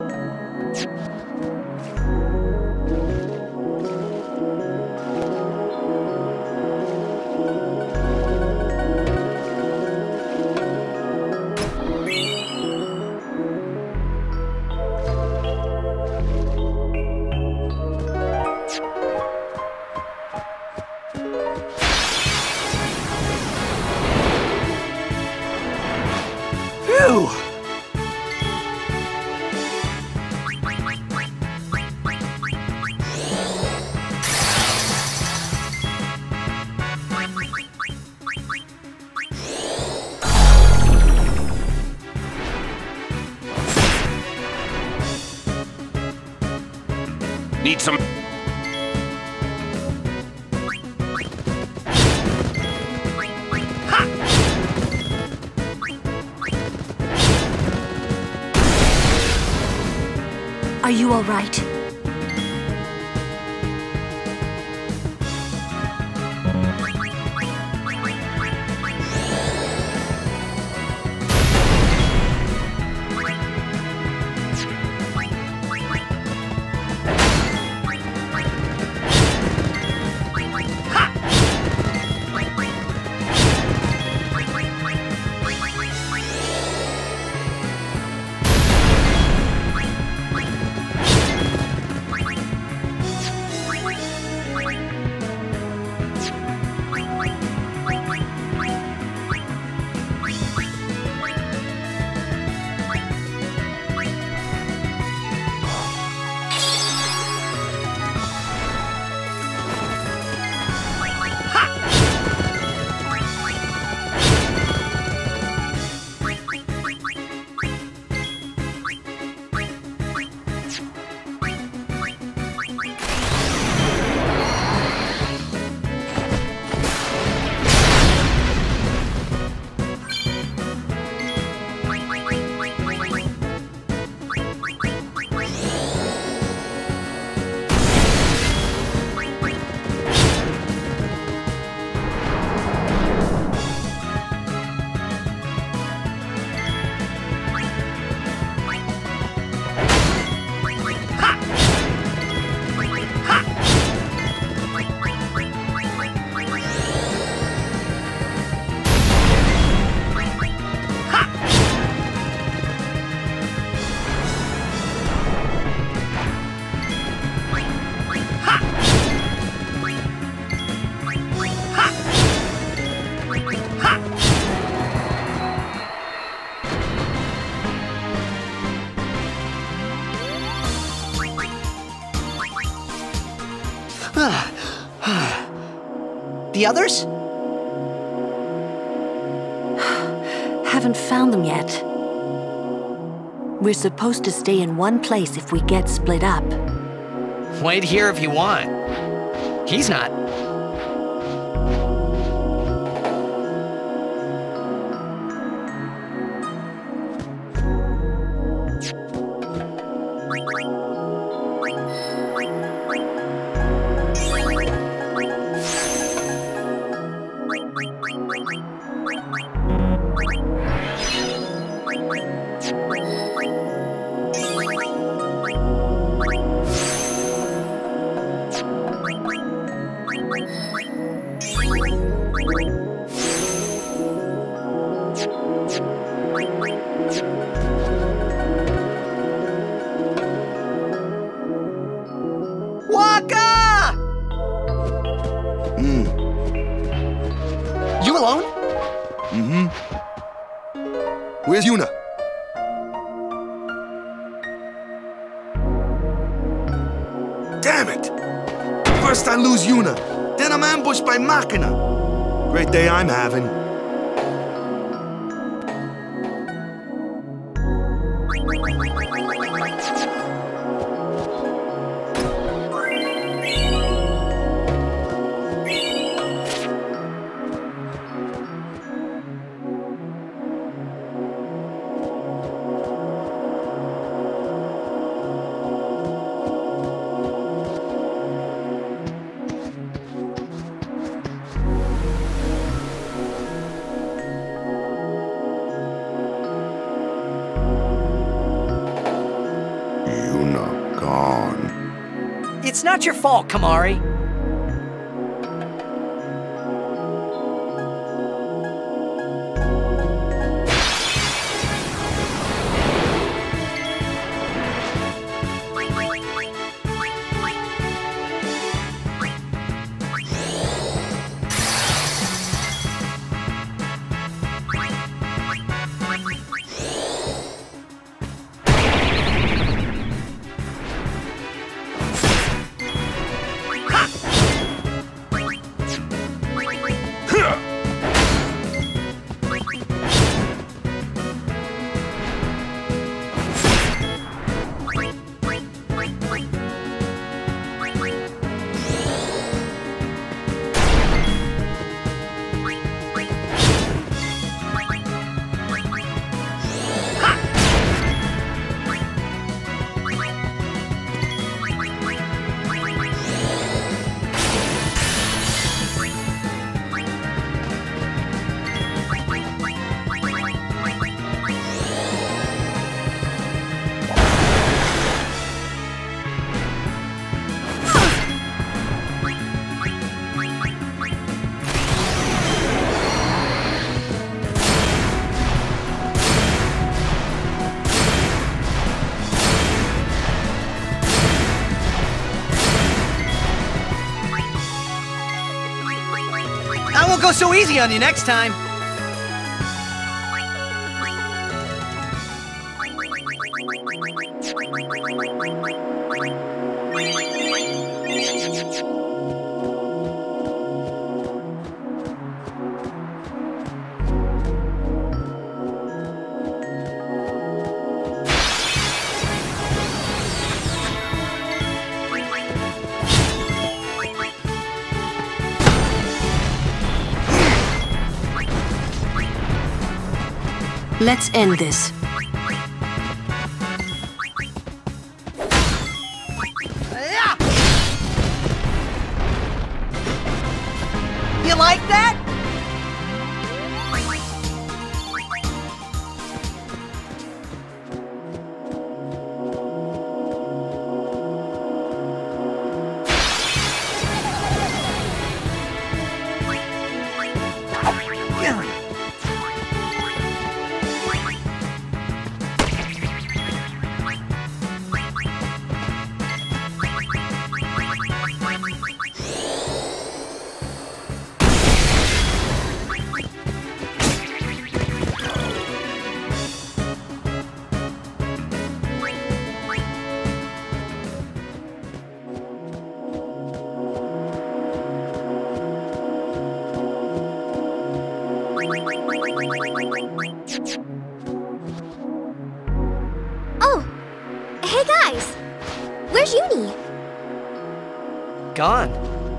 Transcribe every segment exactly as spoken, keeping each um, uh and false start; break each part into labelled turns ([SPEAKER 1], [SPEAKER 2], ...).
[SPEAKER 1] Need some...
[SPEAKER 2] Are you all right?
[SPEAKER 3] The others?
[SPEAKER 2] Haven't found them yet. We're supposed to stay in one place if we get split up.
[SPEAKER 4] Wait here if you want. He's not.
[SPEAKER 5] Where's Yuna? Damn it! First I lose Yuna, then I'm ambushed by Machina. Great day I'm having. gone.
[SPEAKER 4] It's not your fault, Kamari. I won't go so easy on you next time.
[SPEAKER 2] Let's end this.
[SPEAKER 4] You like that?
[SPEAKER 1] Oh! Hey guys! Where's Uni?
[SPEAKER 4] Gone.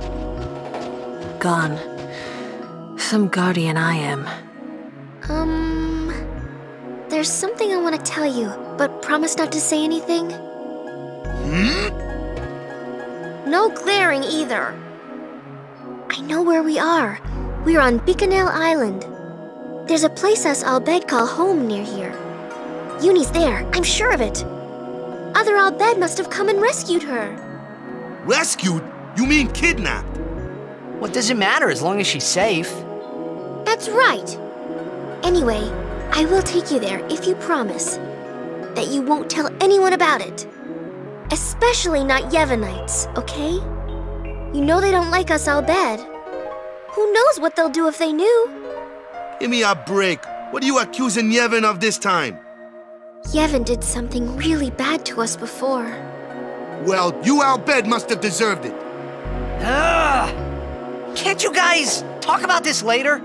[SPEAKER 2] Gone. Some guardian I am.
[SPEAKER 1] Um... There's something I want to tell you, but promise not to say anything.
[SPEAKER 5] Hmm?
[SPEAKER 1] No glaring either. I know where we are. We're on Bikanel Island. There's a place us Al Bhed call home near here. Uni's there, I'm sure of it. Other Al Bhed must have come and rescued her.
[SPEAKER 5] Rescued? You mean kidnapped?
[SPEAKER 4] What does it matter as long as she's safe?
[SPEAKER 1] That's right. Anyway, I will take you there if you promise that you won't tell anyone about it. Especially not Yevonites, okay? You know they don't like us Al Bhed. Who knows what they'll do if they knew?
[SPEAKER 5] Give me a break. What are you accusing Yevon of this time?
[SPEAKER 1] Yevon did something really bad to us before.
[SPEAKER 5] Well, you Al Bhed must have deserved it.
[SPEAKER 4] Ugh. Can't you guys talk about this later?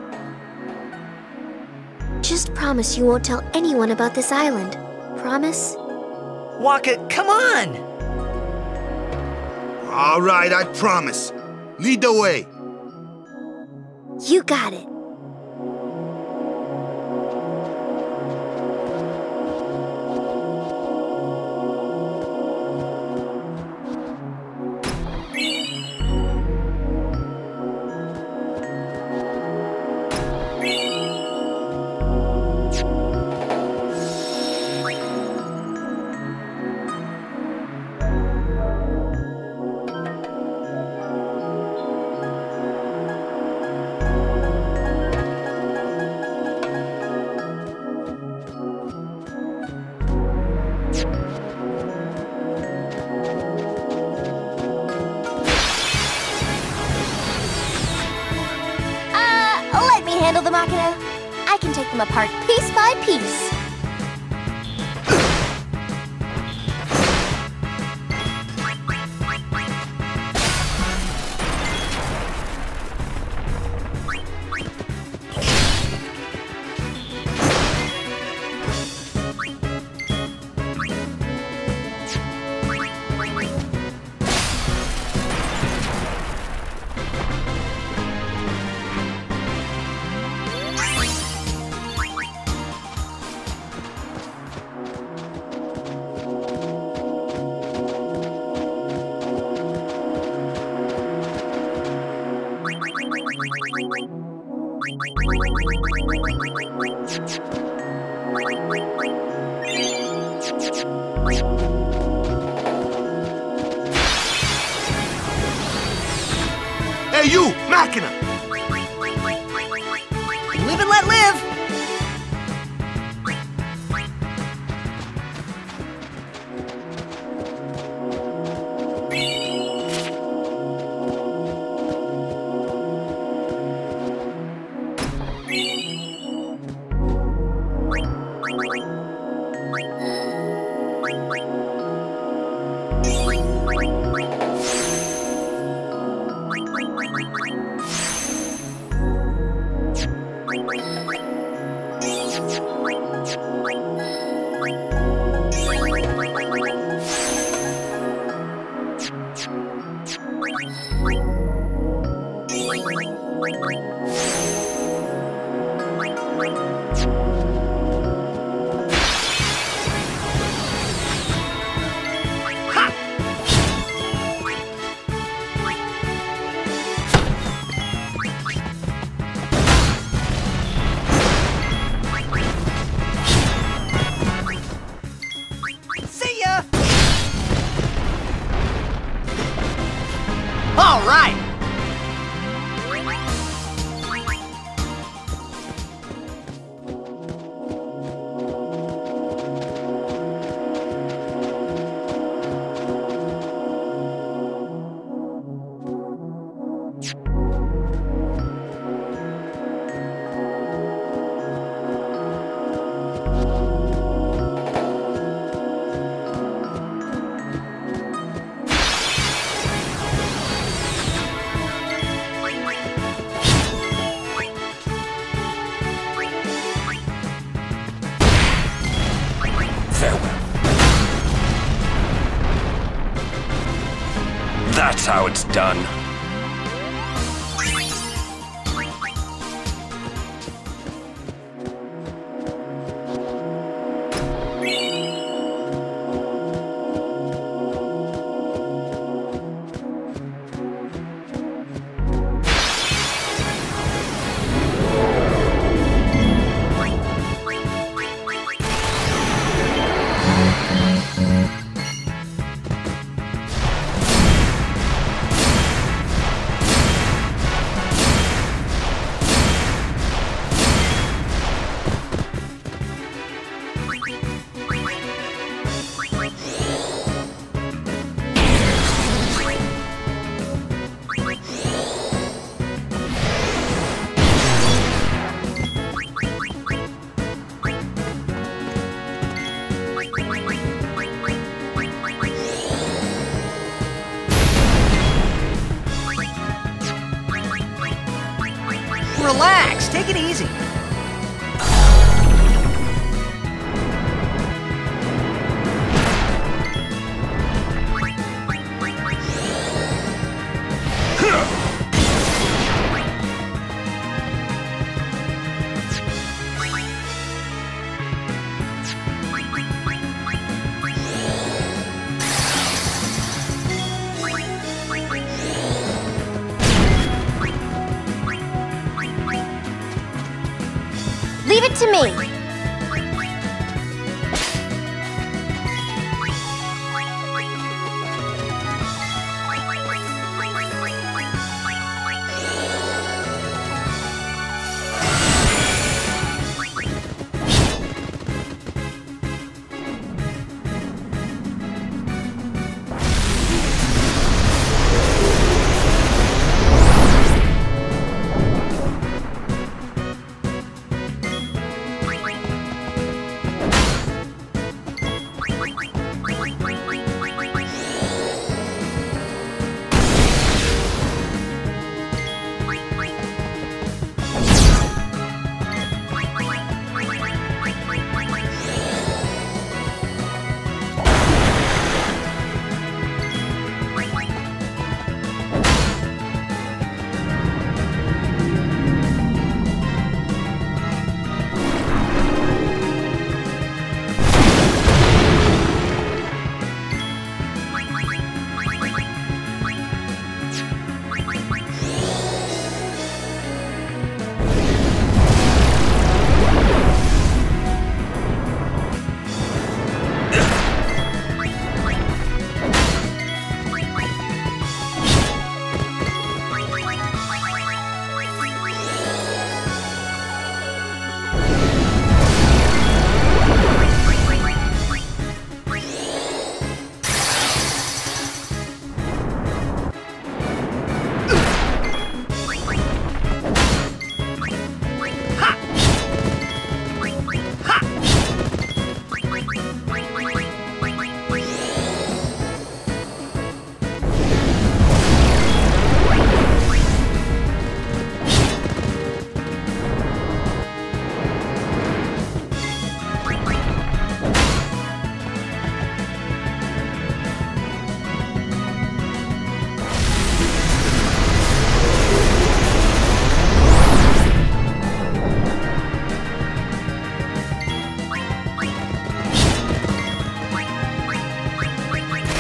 [SPEAKER 1] Just promise you won't tell anyone about this island. Promise?
[SPEAKER 4] Wakka, come on!
[SPEAKER 5] All right, I promise. Lead the way.
[SPEAKER 1] You got it. handle the Machina? I can take them apart piece by piece.
[SPEAKER 5] Hey, you! Machina!
[SPEAKER 4] Live and let live! All right!
[SPEAKER 3] That's how it's done.
[SPEAKER 4] Relax, take it easy.
[SPEAKER 1] Leave it to me.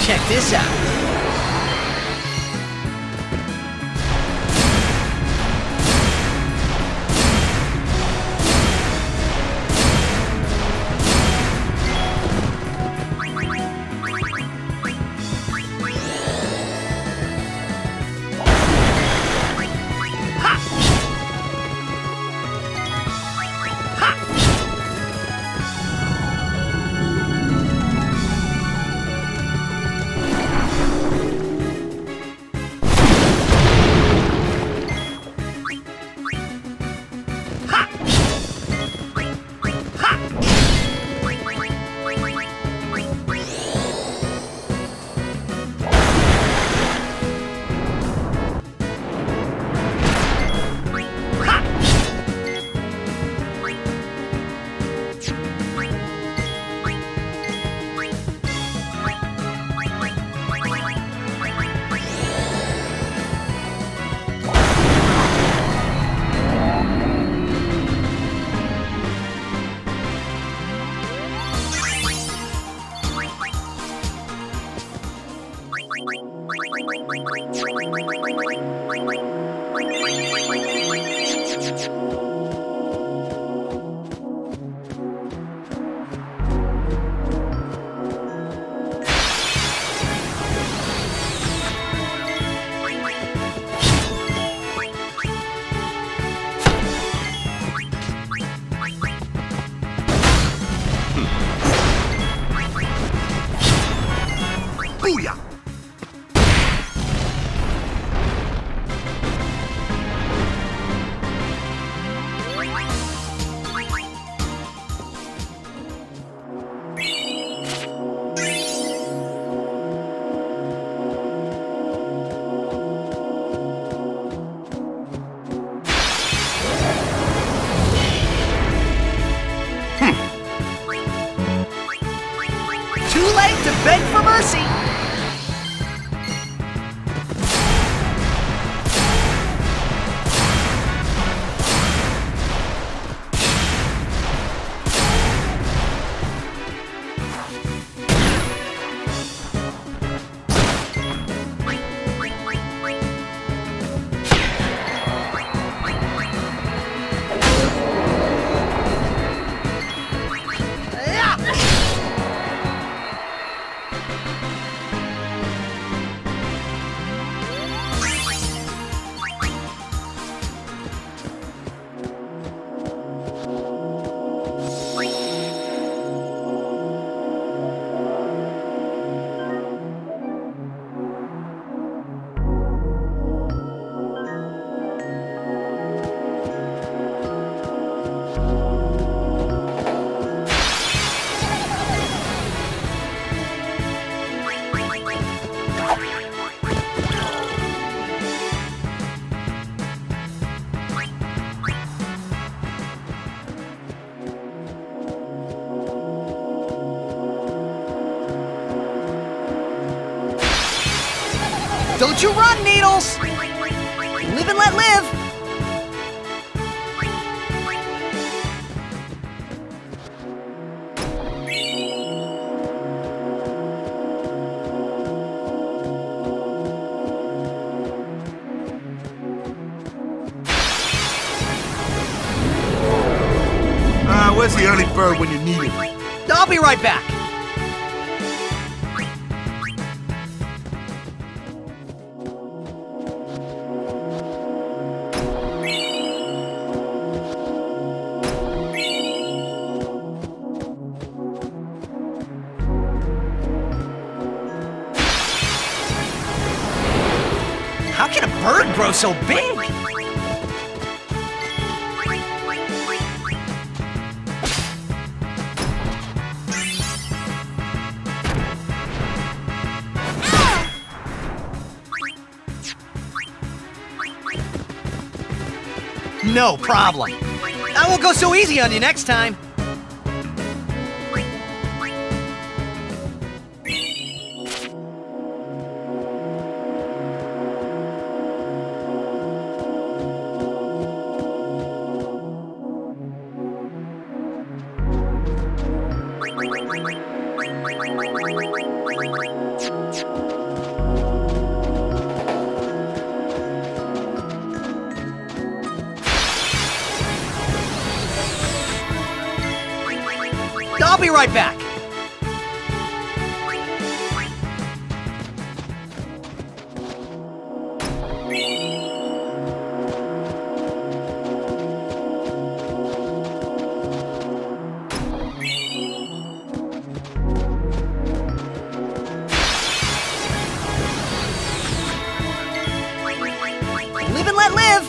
[SPEAKER 4] Check this out.
[SPEAKER 5] Booyah!
[SPEAKER 4] Too late to beg for mercy. Don't you run, Needles! Live and let live!
[SPEAKER 5] Ah, where's the early bird when you need it?
[SPEAKER 4] I'll be right back. How can a bird grow so big? No problem. I won't go so easy on you next time. I'll be right back. Live and let live.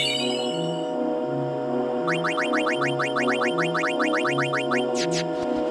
[SPEAKER 1] Thank you.